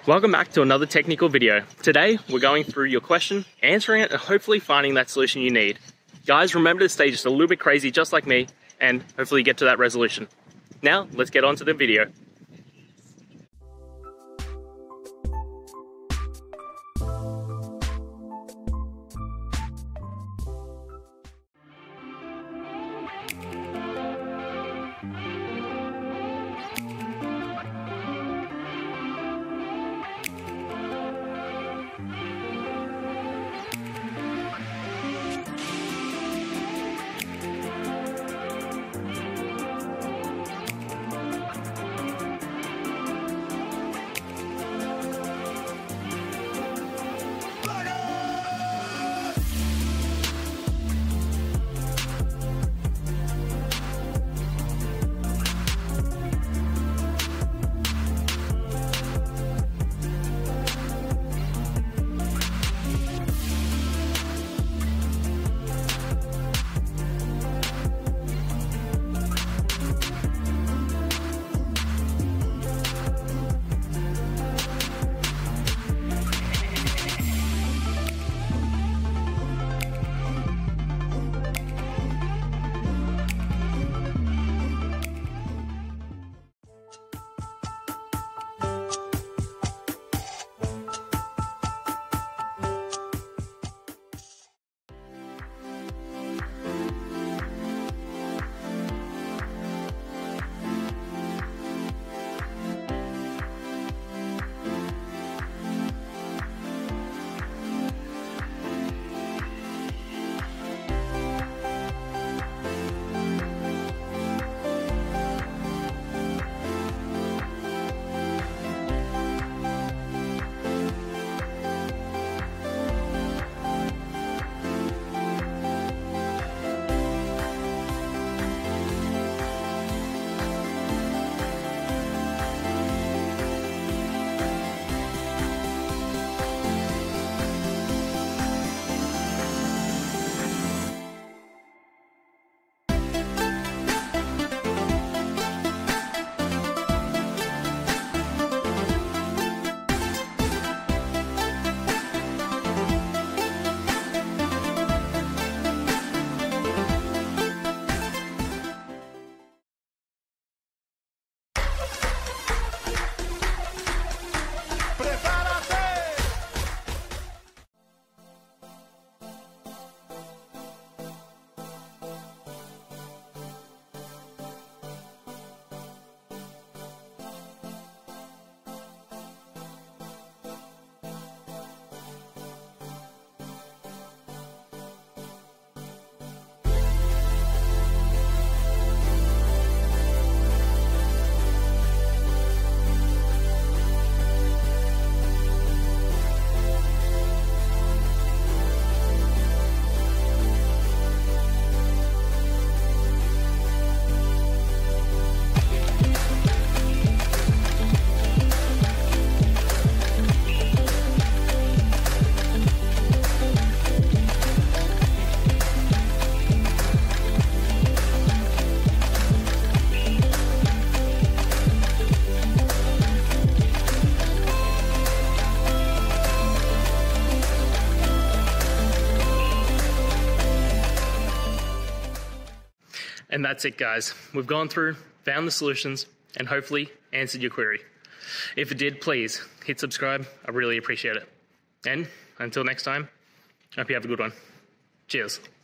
Welcome back to another technical video. Today, we're going through your question, answering it, and hopefully finding that solution you need. Guys, remember to stay just a little bit crazy, just like me, and hopefully get to that resolution. Now, let's get on to the video. And that's it, guys. We've gone through, found the solutions, and hopefully answered your query. If it did, please hit subscribe. I really appreciate it. And until next time, I hope you have a good one. Cheers.